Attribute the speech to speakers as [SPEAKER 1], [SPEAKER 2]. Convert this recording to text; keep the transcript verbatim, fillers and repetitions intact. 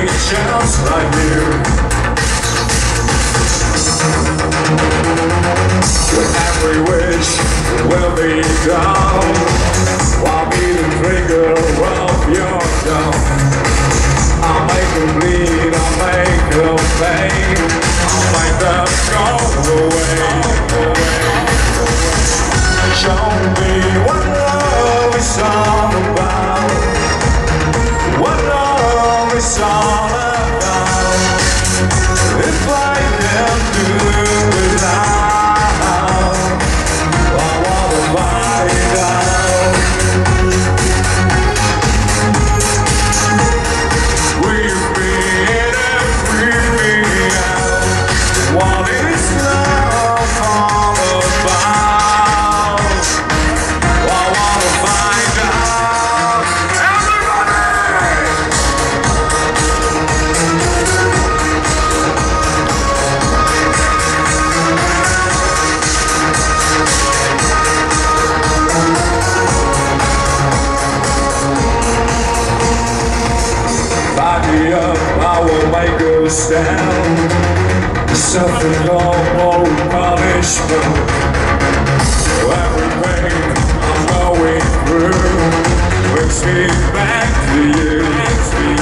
[SPEAKER 1] just like you. With every wish will be done, I'll be the trigger of your gun. I'll make them bleed, I'll make them pain, I'll make them go away. Show me what love is all about, what love is all about. If I can do without, I wanna find out. Will you be in and free me out? What is love all about? I wanna find out. Everybody! Back me up, I will make a stand. Something called more punishment. Everything I'm going through brings me back to you.